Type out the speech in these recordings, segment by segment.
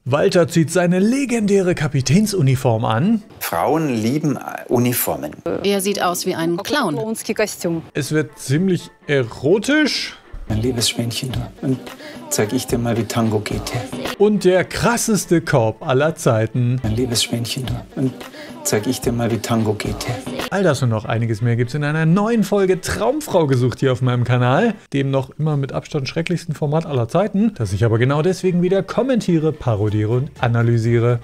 Walter zieht seine legendäre Kapitänsuniform an. Frauen lieben Uniformen. Er sieht aus wie ein Clown. Es wird ziemlich erotisch. Mein liebes Schwänchen, und zeig ich dir mal, wie Tango geht. Und der krasseste Korb aller Zeiten. Mein liebes Schwänchen, und zeig ich dir mal, wie Tango geht. All das und noch einiges mehr gibt's in einer neuen Folge Traumfrau gesucht hier auf meinem Kanal. Dem noch immer mit Abstand schrecklichsten Format aller Zeiten, das ich aber genau deswegen wieder kommentiere, parodiere und analysiere.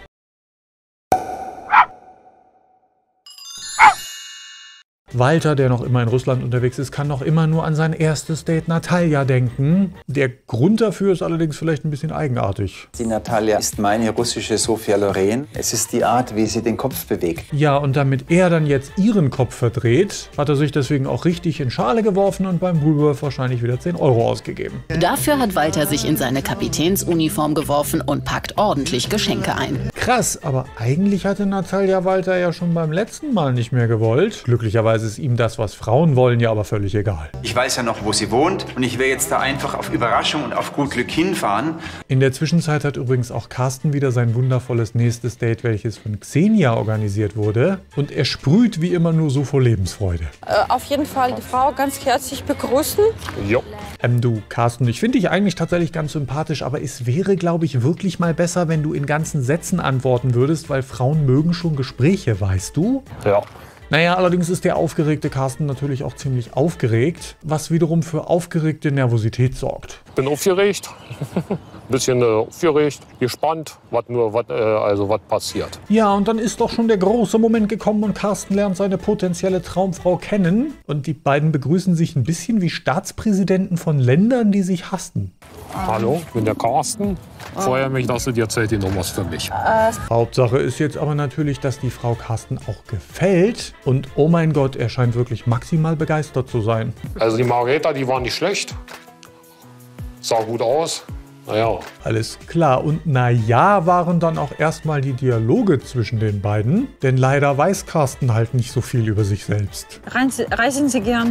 Walter, der noch immer in Russland unterwegs ist, kann noch immer nur an sein erstes Date Natalja denken. Der Grund dafür ist allerdings vielleicht ein bisschen eigenartig. Die Natalja ist meine russische Sophia Loren. Es ist die Art, wie sie den Kopf bewegt. Ja, und damit er dann jetzt ihren Kopf verdreht, hat er sich deswegen auch richtig in Schale geworfen und beim Woolworth wahrscheinlich wieder 10 Euro ausgegeben. Dafür hat Walter sich in seine Kapitänsuniform geworfen und packt ordentlich Geschenke ein. Krass, aber eigentlich hatte Natalja Walter ja schon beim letzten Mal nicht mehr gewollt. Glücklicherweise ist ihm das, was Frauen wollen, ja aber völlig egal. Ich weiß ja noch, wo sie wohnt, und ich werde jetzt da einfach auf Überraschung und auf gut Glück hinfahren. In der Zwischenzeit hat übrigens auch Carsten wieder sein wundervolles nächstes Date, welches von Xenia organisiert wurde. Und er sprüht wie immer nur so vor Lebensfreude. Auf jeden Fall die Frau ganz herzlich begrüßen. Jo. Du, Carsten, ich finde dich eigentlich tatsächlich ganz sympathisch, aber es wäre, glaube ich, wirklich mal besser, wenn du in ganzen Sätzen antworten würdest, weil Frauen mögen schon Gespräche, weißt du? Ja. Naja, allerdings ist der aufgeregte Carsten natürlich auch ziemlich aufgeregt, was wiederum für aufgeregte Nervosität sorgt. Bin aufgeregt, bisschen aufgeregt, gespannt, was passiert. Ja, und dann ist doch schon der große Moment gekommen und Carsten lernt seine potenzielle Traumfrau kennen. Und die beiden begrüßen sich ein bisschen wie Staatspräsidenten von Ländern, die sich hassen. Hallo, ich bin der Carsten. Freue mich, dass du dir Zeit genommen hast für mich. Hauptsache ist jetzt aber natürlich, dass die Frau Carsten auch gefällt. Und oh mein Gott, er scheint wirklich maximal begeistert zu sein. Also die Margareta, die war nicht schlecht. Sah gut aus. Naja. Alles klar. Und naja, waren dann auch erstmal die Dialoge zwischen den beiden. Denn leider weiß Carsten halt nicht so viel über sich selbst. Reisen Sie gern?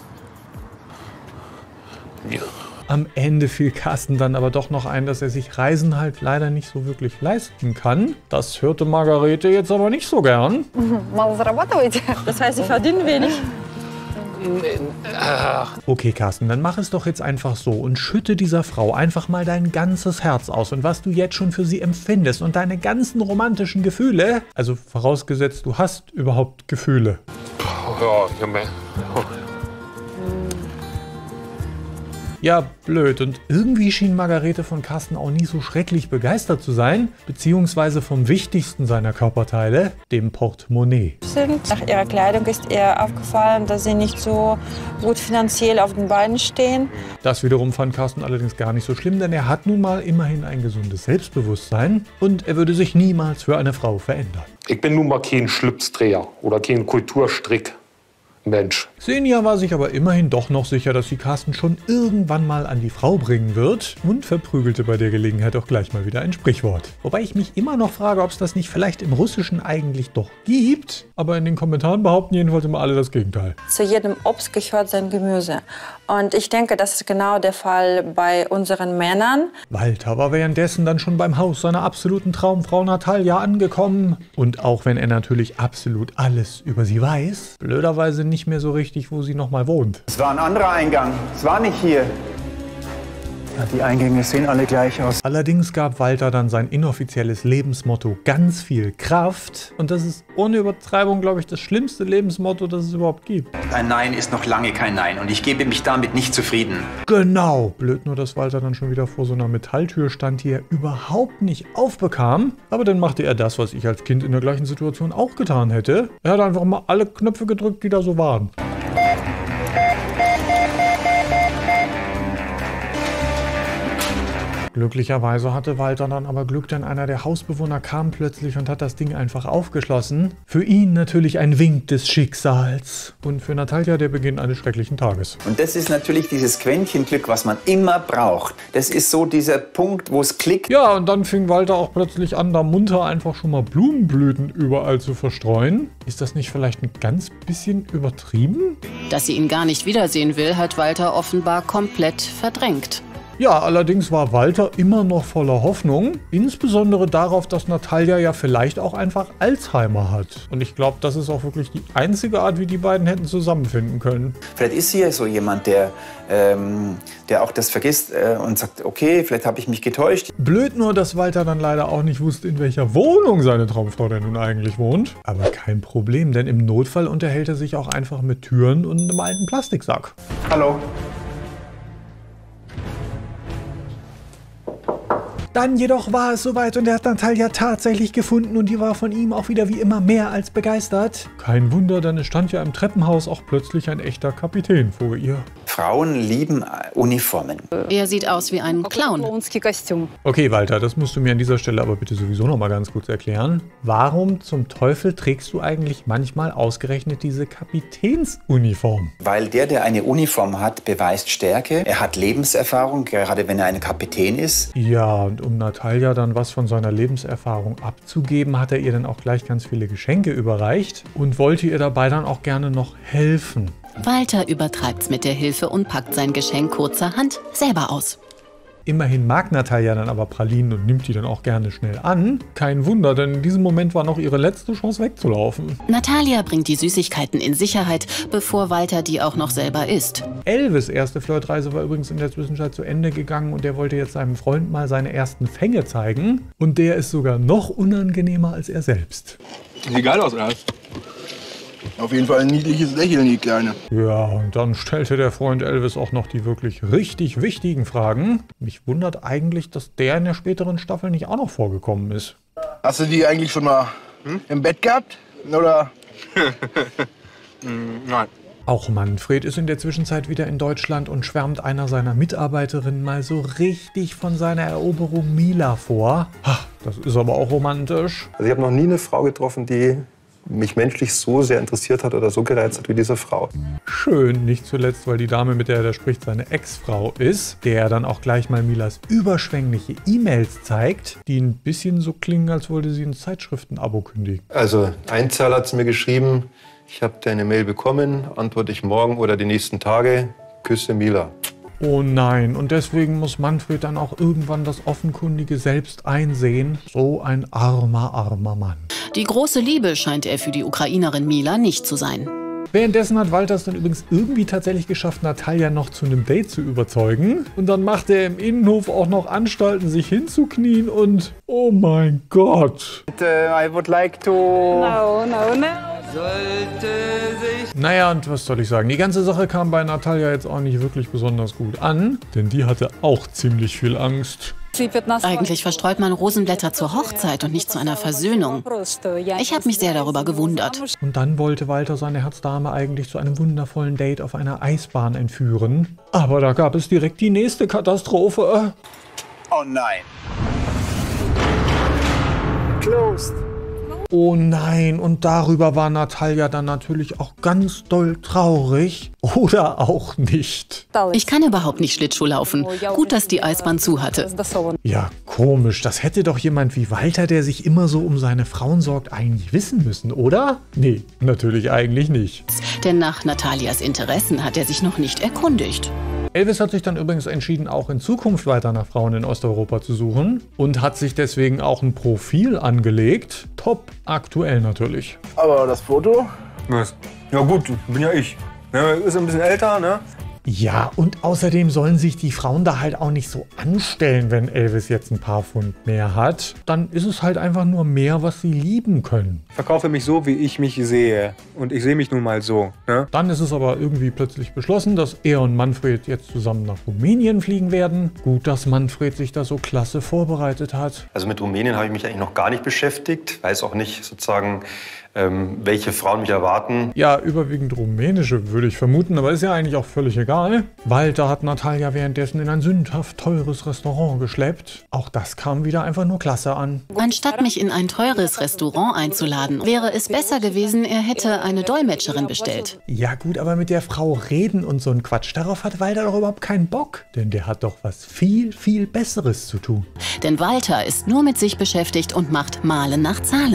Ja. Am Ende fiel Carsten dann aber doch noch ein, dass er sich Reisen halt leider nicht so wirklich leisten kann. Das hörte Margarete jetzt aber nicht so gern. Das heißt, Sie verdienen wenig? Okay, Carsten, dann mach es doch jetzt einfach so und schütte dieser Frau einfach mal dein ganzes Herz aus und was du jetzt schon für sie empfindest und deine ganzen romantischen Gefühle. Also vorausgesetzt, du hast überhaupt Gefühle. Ja, ich hab mir... Ja, blöd. Und irgendwie schien Margarete von Carsten auch nie so schrecklich begeistert zu sein, beziehungsweise vom wichtigsten seiner Körperteile, dem Portemonnaie. Nach ihrer Kleidung ist ihr aufgefallen, dass sie nicht so gut finanziell auf den Beinen stehen. Das wiederum fand Carsten allerdings gar nicht so schlimm, denn er hat nun mal immerhin ein gesundes Selbstbewusstsein und er würde sich niemals für eine Frau verändern. Ich bin nun mal kein Schlipsdreher oder kein Kulturstrick. Mensch. Xenia war sich aber immerhin doch noch sicher, dass sie Carsten schon irgendwann mal an die Frau bringen wird und verprügelte bei der Gelegenheit auch gleich mal wieder ein Sprichwort. Wobei ich mich immer noch frage, ob es das nicht vielleicht im Russischen eigentlich doch gibt, aber in den Kommentaren behaupten jedenfalls immer alle das Gegenteil. Zu jedem Obst gehört sein Gemüse. Und ich denke, das ist genau der Fall bei unseren Männern. Walter war währenddessen dann schon beim Haus seiner absoluten Traumfrau Natalja angekommen. Und auch wenn er natürlich absolut alles über sie weiß, blöderweise nicht mehr so richtig, wo sie nochmal wohnt. Es war ein anderer Eingang. Es war nicht hier. Ja, die Eingänge sehen alle gleich aus. Allerdings gab Walter dann sein inoffizielles Lebensmotto ganz viel Kraft. Und das ist ohne Übertreibung, glaube ich, das schlimmste Lebensmotto, das es überhaupt gibt. Ein Nein ist noch lange kein Nein und ich gebe mich damit nicht zufrieden. Genau. Blöd nur, dass Walter dann schon wieder vor so einer Metalltür stand, die er überhaupt nicht aufbekam. Aber dann machte er das, was ich als Kind in der gleichen Situation auch getan hätte. Er hat einfach mal alle Knöpfe gedrückt, die da so waren. Glücklicherweise hatte Walter dann aber Glück, denn einer der Hausbewohner kam plötzlich und hat das Ding einfach aufgeschlossen. Für ihn natürlich ein Wink des Schicksals. Und für Natalja der Beginn eines schrecklichen Tages. Und das ist natürlich dieses Quäntchen Glück, was man immer braucht. Das ist so dieser Punkt, wo es klickt. Ja, und dann fing Walter auch plötzlich an, da munter einfach schon mal Blumenblüten überall zu verstreuen. Ist das nicht vielleicht ein ganz bisschen übertrieben? Dass sie ihn gar nicht wiedersehen will, hat Walter offenbar komplett verdrängt. Ja, allerdings war Walter immer noch voller Hoffnung, insbesondere darauf, dass Natalja ja vielleicht auch einfach Alzheimer hat. Und ich glaube, das ist auch wirklich die einzige Art, wie die beiden hätten zusammenfinden können. Vielleicht ist sie ja so jemand, der auch das vergisst und sagt, okay, vielleicht habe ich mich getäuscht. Blöd nur, dass Walter dann leider auch nicht wusste, in welcher Wohnung seine Traumfrau denn nun eigentlich wohnt. Aber kein Problem, denn im Notfall unterhält er sich auch einfach mit Türen und einem alten Plastiksack. Hallo. Dann jedoch war es soweit und er hat Natalja tatsächlich gefunden und die war von ihm auch wieder wie immer mehr als begeistert. Kein Wunder, denn es stand ja im Treppenhaus auch plötzlich ein echter Kapitän vor ihr. Frauen lieben Uniformen. Er sieht aus wie ein Clown. Okay, Walter, das musst du mir an dieser Stelle aber bitte sowieso noch mal ganz kurz erklären. Warum zum Teufel trägst du eigentlich manchmal ausgerechnet diese Kapitänsuniform? Weil der eine Uniform hat, beweist Stärke. Er hat Lebenserfahrung, gerade wenn er ein Kapitän ist. Ja, und um Natalja dann was von seiner Lebenserfahrung abzugeben, hat er ihr dann auch gleich ganz viele Geschenke überreicht und wollte ihr dabei dann auch gerne noch helfen. Walter übertreibt's mit der Hilfe und packt sein Geschenk kurzerhand selber aus. Immerhin mag Natalja dann aber Pralinen und nimmt die dann auch gerne schnell an. Kein Wunder, denn in diesem Moment war noch ihre letzte Chance wegzulaufen. Natalja bringt die Süßigkeiten in Sicherheit, bevor Walter die auch noch selber isst. Elvis' erste Flirtreise war übrigens in der Zwischenzeit zu Ende gegangen und er wollte jetzt seinem Freund mal seine ersten Fänge zeigen. Und der ist sogar noch unangenehmer als er selbst. Sieht geil aus, oder? Auf jeden Fall ein niedliches Lächeln, die Kleine. Ja, und dann stellte der Freund Elvis auch noch die wirklich richtig wichtigen Fragen. Mich wundert eigentlich, dass der in der späteren Staffel nicht auch noch vorgekommen ist. Hast du die eigentlich schon mal im Bett gehabt? Oder? Nein. Auch Manfred ist in der Zwischenzeit wieder in Deutschland und schwärmt einer seiner Mitarbeiterinnen mal so richtig von seiner Eroberung Mila vor. Ach, das ist aber auch romantisch. Also ich habe noch nie eine Frau getroffen, die mich menschlich so sehr interessiert hat oder so gereizt hat wie diese Frau. Schön, nicht zuletzt, weil die Dame, mit der er spricht, seine Ex-Frau ist, der dann auch gleich mal Milas überschwängliche E-Mails zeigt, die ein bisschen so klingen, als wollte sie ein Zeitschriftenabo kündigen. Also ein Zahl hat sie mir geschrieben, ich habe deine Mail bekommen, antworte ich morgen oder die nächsten Tage, Küsse Mila. Oh nein, und deswegen muss Manfred dann auch irgendwann das Offenkundige selbst einsehen. So ein armer, armer Mann. Die große Liebe scheint er für die Ukrainerin Mila nicht zu sein. Währenddessen hat Walter es dann übrigens irgendwie tatsächlich geschafft, Natalja noch zu einem Date zu überzeugen. Und dann macht er im Innenhof auch noch Anstalten, sich hinzuknien und... Oh mein Gott. I would like to... No. Naja, und was soll ich sagen? Die ganze Sache kam bei Natalja jetzt auch nicht wirklich besonders gut an, denn die hatte auch ziemlich viel Angst. Eigentlich verstreut man Rosenblätter zur Hochzeit und nicht zu einer Versöhnung. Ich habe mich sehr darüber gewundert. Und dann wollte Walter seine Herzdame eigentlich zu einem wundervollen Date auf einer Eisbahn entführen. Aber da gab es direkt die nächste Katastrophe. Oh nein. Closed. Oh nein, und darüber war Natalja dann natürlich auch ganz doll traurig. Oder auch nicht. Ich kann überhaupt nicht Schlittschuh laufen. Gut, dass die Eisbahn zu hatte. Ja, komisch. Das hätte doch jemand wie Walter, der sich immer so um seine Frauen sorgt, eigentlich wissen müssen, oder? Nee, natürlich eigentlich nicht. Denn nach Nataljas Interessen hat er sich noch nicht erkundigt. Elvis hat sich dann übrigens entschieden, auch in Zukunft weiter nach Frauen in Osteuropa zu suchen und hat sich deswegen auch ein Profil angelegt. Top aktuell natürlich. Aber das Foto? Was? Ja gut, bin ja ich. Ja, ist ein bisschen älter, ne? Ja, und außerdem sollen sich die Frauen da halt auch nicht so anstellen, wenn Elvis jetzt ein paar Pfund mehr hat. Dann ist es halt einfach nur mehr, was sie lieben können. Ich verkaufe mich so, wie ich mich sehe. Und ich sehe mich nun mal so, ne? Dann ist es aber irgendwie plötzlich beschlossen, dass er und Manfred jetzt zusammen nach Rumänien fliegen werden. Gut, dass Manfred sich da so klasse vorbereitet hat. Also mit Rumänien habe ich mich eigentlich noch gar nicht beschäftigt. Weiß auch nicht sozusagen, welche Frauen mich erwarten. Ja, überwiegend rumänische würde ich vermuten, aber ist ja eigentlich auch völlig egal. Walter hat Natalja währenddessen in ein sündhaft teures Restaurant geschleppt. Auch das kam wieder einfach nur klasse an. Anstatt mich in ein teures Restaurant einzuladen, wäre es besser gewesen, er hätte eine Dolmetscherin bestellt. Ja gut, aber mit der Frau reden und so ein Quatsch, darauf hat Walter doch überhaupt keinen Bock. Denn der hat doch was viel, viel Besseres zu tun. Denn Walter ist nur mit sich beschäftigt und macht Malen nach Zahlen.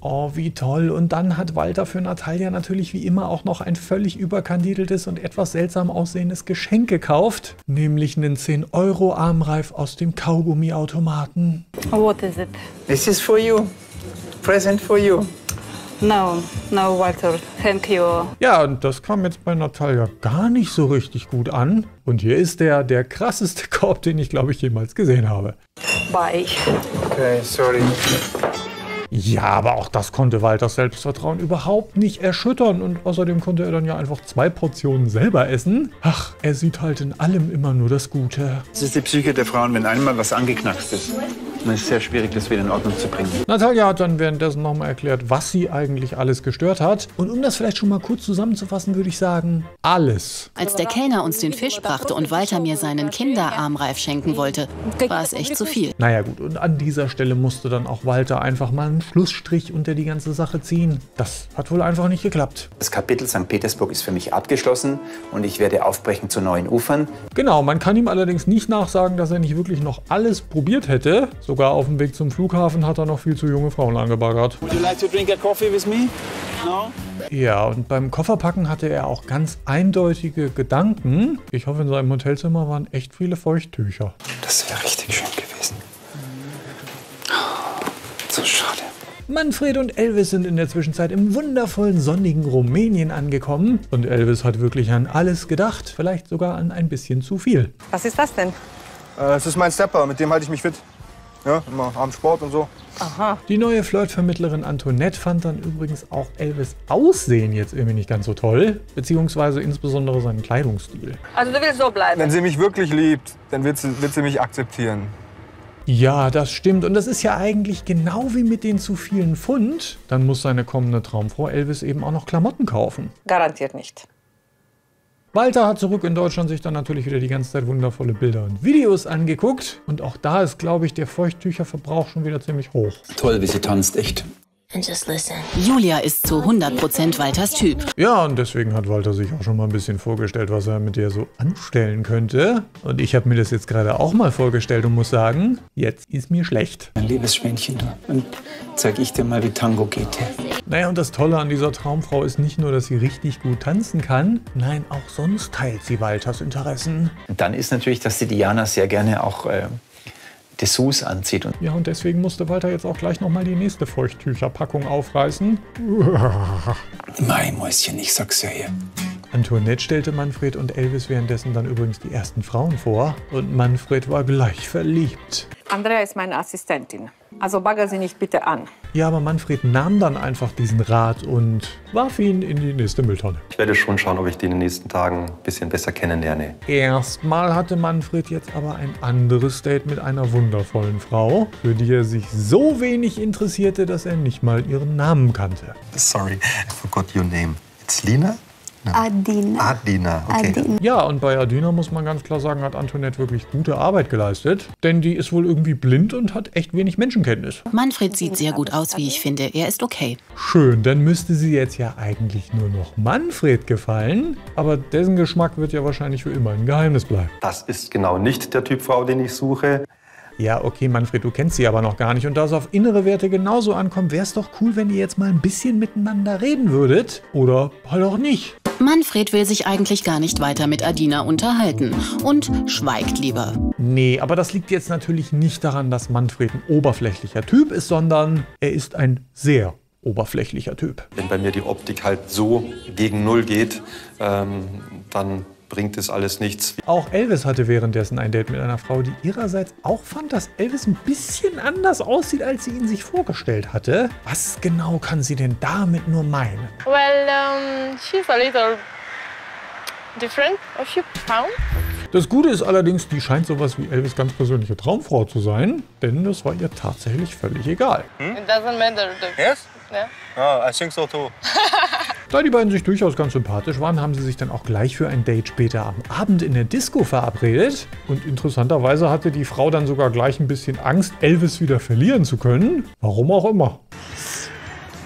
Oh, wie toll. Und dann hat Walter für Natalia natürlich wie immer auch noch ein völlig überkandideltes und etwas seltsam aussehendes Geschenk gekauft. Nämlich einen 10-Euro-Armreif aus dem Kaugummiautomaten. What is it? This is for you. Present for you. No, Walter, thank you. Ja, und das kam jetzt bei Natalia gar nicht so richtig gut an. Und hier ist der krasseste Korb, den ich, glaube ich, jemals gesehen habe. Bye. Okay, sorry. Ja, aber auch das konnte Walters Selbstvertrauen überhaupt nicht erschüttern. Und außerdem konnte er dann ja einfach 2 Portionen selber essen. Ach, er sieht halt in allem immer nur das Gute. Das ist die Psyche der Frauen, wenn einmal was angeknackst ist. Dann ist es sehr schwierig, das wieder in Ordnung zu bringen. Natalia hat dann währenddessen nochmal erklärt, was sie eigentlich alles gestört hat. Und um das vielleicht schon mal kurz zusammenzufassen, würde ich sagen, alles. Als der Kellner uns den Fisch brachte und Walter mir seinen Kinderarmreif schenken wollte, war es echt zu viel. Naja gut, und an dieser Stelle musste dann auch Walter einfach mal einen Schlussstrich unter die ganze Sache ziehen. Das hat wohl einfach nicht geklappt. Das Kapitel St. Petersburg ist für mich abgeschlossen und ich werde aufbrechen zu neuen Ufern. Genau, man kann ihm allerdings nicht nachsagen, dass er nicht wirklich noch alles probiert hätte. Sogar auf dem Weg zum Flughafen hat er noch viel zu junge Frauen angebaggert. Would you like to drink a coffee with me? No? Ja, und beim Kofferpacken hatte er auch ganz eindeutige Gedanken. Ich hoffe, in seinem Hotelzimmer waren echt viele Feuchttücher. Das wäre richtig schön gewesen. So schade. Manfred und Elvis sind in der Zwischenzeit im wundervollen sonnigen Rumänien angekommen. Und Elvis hat wirklich an alles gedacht, vielleicht sogar an ein bisschen zu viel. Was ist das denn? Das ist mein Stepper, mit dem halte ich mich fit. Ja, immer am Sport und so. Aha. Die neue Flirtvermittlerin Antoinette fand dann übrigens auch Elvis' Aussehen jetzt irgendwie nicht ganz so toll, beziehungsweise insbesondere seinen Kleidungsstil. Also du willst so bleiben? Wenn sie mich wirklich liebt, dann wird sie mich akzeptieren. Ja, das stimmt. Und das ist ja eigentlich genau wie mit den zu vielen Pfund. Dann muss seine kommende Traumfrau Elvis eben auch noch Klamotten kaufen. Garantiert nicht. Walter hat zurück in Deutschland sich dann natürlich wieder die ganze Zeit wundervolle Bilder und Videos angeguckt. Und auch da ist, glaube ich, der Feuchttücherverbrauch schon wieder ziemlich hoch. Toll, wie sie tanzt, echt. Julia ist zu 100% Walters Typ. Ja, und deswegen hat Walter sich auch schon mal ein bisschen vorgestellt, was er mit der so anstellen könnte. Und ich habe mir das jetzt gerade auch mal vorgestellt und muss sagen, jetzt ist mir schlecht. Mein liebes Schwänchen, du. Und zeig ich dir mal, wie Tango geht. Naja, und das Tolle an dieser Traumfrau ist nicht nur, dass sie richtig gut tanzen kann, nein, auch sonst teilt sie Walters Interessen. Und dann ist natürlich, dass die Diana sehr gerne auch Dessous anzieht. Ja, und deswegen musste Walter jetzt auch gleich nochmal die nächste Feuchttücherpackung aufreißen. Mein Mäuschen, ich sag's ja hier. Antoinette stellte Manfred und Elvis währenddessen dann übrigens die ersten Frauen vor. Und Manfred war gleich verliebt. Andrea ist meine Assistentin. Also bagger sie nicht bitte an. Ja, aber Manfred nahm dann einfach diesen Rat und warf ihn in die nächste Mülltonne. Ich werde schon schauen, ob ich die in den nächsten Tagen ein bisschen besser kennenlerne. Erstmal hatte Manfred jetzt aber ein anderes Date mit einer wundervollen Frau, für die er sich so wenig interessierte, dass er nicht mal ihren Namen kannte. Sorry, I forgot your name. It's Lina? No. Adina. Adina, okay. Adina. Ja, und bei Adina muss man ganz klar sagen, hat Antoinette wirklich gute Arbeit geleistet. Denn die ist wohl irgendwie blind und hat echt wenig Menschenkenntnis. Manfred sieht sehr gut aus, wie ich finde. Er ist okay. Schön, dann müsste sie jetzt ja eigentlich nur noch Manfred gefallen. Aber dessen Geschmack wird ja wahrscheinlich für immer ein Geheimnis bleiben. Das ist genau nicht der Typ Frau, den ich suche. Ja, okay, Manfred, du kennst sie aber noch gar nicht. Und da es auf innere Werte genauso ankommt, wäre es doch cool, wenn ihr jetzt mal ein bisschen miteinander reden würdet. Oder halt auch nicht. Manfred will sich eigentlich gar nicht weiter mit Adina unterhalten und schweigt lieber. Nee, aber das liegt jetzt natürlich nicht daran, dass Manfred ein oberflächlicher Typ ist, sondern er ist ein sehr oberflächlicher Typ. Wenn bei mir die Optik halt so gegen Null geht, dann bringt es alles nichts. Auch Elvis hatte währenddessen ein Date mit einer Frau, die ihrerseits auch fand, dass Elvis ein bisschen anders aussieht, als sie ihn sich vorgestellt hatte. Was genau kann sie denn damit nur meinen? Well, she's a little different, a few pounds. Das Gute ist allerdings, die scheint sowas wie Elvis' ganz persönliche Traumfrau zu sein, denn das war ihr tatsächlich völlig egal. It doesn't matter. Yes? Yeah. Oh, I think so too. Da die beiden sich durchaus ganz sympathisch waren, haben sie sich dann auch gleich für ein Date später am Abend in der Disco verabredet. Und interessanterweise hatte die Frau dann sogar gleich ein bisschen Angst, Elvis wieder verlieren zu können. Warum auch immer.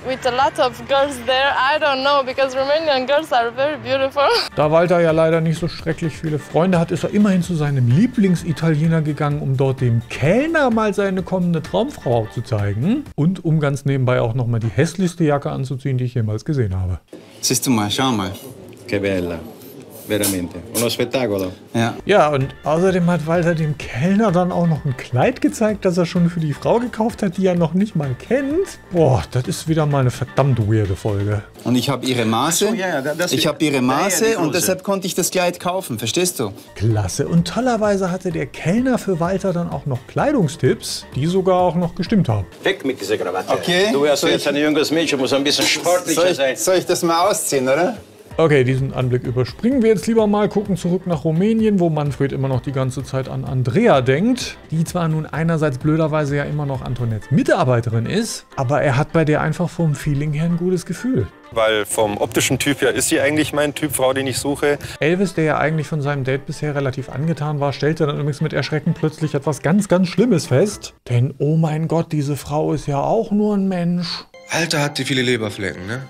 with a lot of girls there. I don't know, because Romanian girls are very beautiful. Da Walter ja leider nicht so schrecklich viele Freunde hat, ist er immerhin zu seinem Lieblingsitaliener gegangen, um dort dem Kellner mal seine kommende Traumfrau zu zeigen. Und um ganz nebenbei auch nochmal die hässlichste Jacke anzuziehen, die ich jemals gesehen habe. Siehst du mal, schau mal. Che bella. Veramente. Uno spettacolo. Ja. Ja, und außerdem hat Walter dem Kellner dann auch noch ein Kleid gezeigt, das er schon für die Frau gekauft hat, die er noch nicht mal kennt. Boah, das ist wieder mal eine verdammt weirde Folge. Und ich habe ihre Maße. Ach so, ja, Ich habe ihre Maße die und Größe. deshalb konnte ich das Kleid kaufen, verstehst du? Klasse. Und tollerweise hatte der Kellner für Walter dann auch noch Kleidungstipps, die sogar auch noch gestimmt haben. Weg mit dieser Krawatte. Okay. Du wärst jetzt ein junges Mädchen, muss ein bisschen sportlicher sein. Soll ich das mal ausziehen, oder? Okay, diesen Anblick überspringen wir jetzt lieber mal, gucken zurück nach Rumänien, wo Manfred immer noch die ganze Zeit an Andrea denkt, die zwar nun einerseits blöderweise ja immer noch Antoinettes Mitarbeiterin ist, aber er hat bei der einfach vom Feeling her ein gutes Gefühl. Weil vom optischen Typ her ist sie eigentlich mein Typ Frau, den ich suche. Elvis, der ja eigentlich von seinem Date bisher relativ angetan war, stellte dann übrigens mit Erschrecken plötzlich etwas ganz, ganz Schlimmes fest. Denn, oh mein Gott, diese Frau ist ja auch nur ein Mensch. Alter, hat die viele Leberflecken, ne?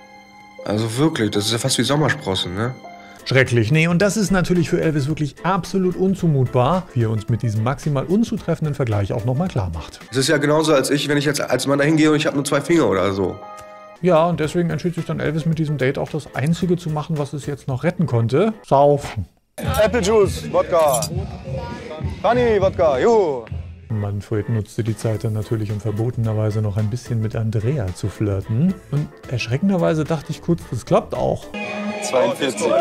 Also wirklich, das ist ja fast wie Sommersprossen, ne? Schrecklich. Nee, und das ist natürlich für Elvis wirklich absolut unzumutbar, wie er uns mit diesem maximal unzutreffenden Vergleich auch nochmal klar macht. Es ist ja genauso als ich, wenn ich jetzt als Mann da hingehe und ich habe nur 2 Finger oder so. Ja, und deswegen entschied sich dann Elvis mit diesem Date auch das Einzige zu machen, was es jetzt noch retten konnte. Saufen. Apple Juice, Wodka. Honey, Wodka, juhu. Manfred nutzte die Zeit dann natürlich, um verbotenerweise noch ein bisschen mit Andrea zu flirten. Und erschreckenderweise dachte ich kurz, das klappt auch. 42. 42?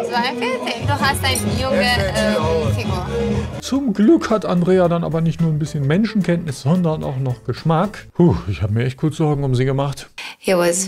Du hast eine junge Figur. Zum Glück hat Andrea dann aber nicht nur ein bisschen Menschenkenntnis, sondern auch noch Geschmack. Ich habe mir echt kurz Sorgen um sie gemacht. He was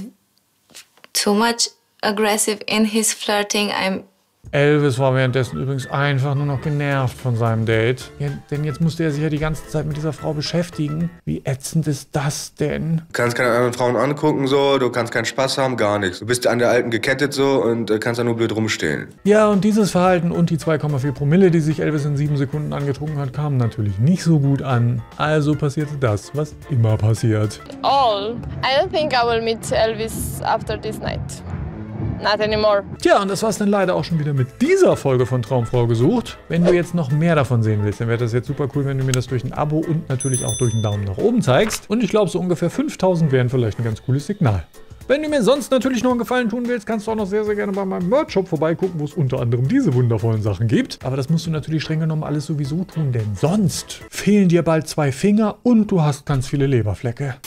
too much aggressive in his flirting. Elvis war währenddessen übrigens einfach nur noch genervt von seinem Date. Ja, denn jetzt musste er sich ja die ganze Zeit mit dieser Frau beschäftigen. Wie ätzend ist das denn? Du kannst keine anderen Frauen angucken, so, du kannst keinen Spaß haben, gar nichts. Du bist an der Alten gekettet so und kannst da nur blöd rumstehen. Ja, und dieses Verhalten und die 2,4 Promille, die sich Elvis in 7 Sekunden angetrunken hat, kamen natürlich nicht so gut an. Also passierte das, was immer passiert. All. I don't think I will meet Elvis after this night. Not anymore. Tja, und das war's dann leider auch schon wieder mit dieser Folge von Traumfrau gesucht. Wenn du jetzt noch mehr davon sehen willst, dann wäre das jetzt super cool, wenn du mir das durch ein Abo und natürlich auch durch einen Daumen nach oben zeigst. Und ich glaube, so ungefähr 5000 wären vielleicht ein ganz cooles Signal. Wenn du mir sonst natürlich noch einen Gefallen tun willst, kannst du auch noch sehr, sehr gerne bei meinem Merch-Shop vorbeigucken, wo es unter anderem diese wundervollen Sachen gibt. Aber das musst du natürlich streng genommen alles sowieso tun, denn sonst fehlen dir bald 2 Finger und du hast ganz viele Leberflecke.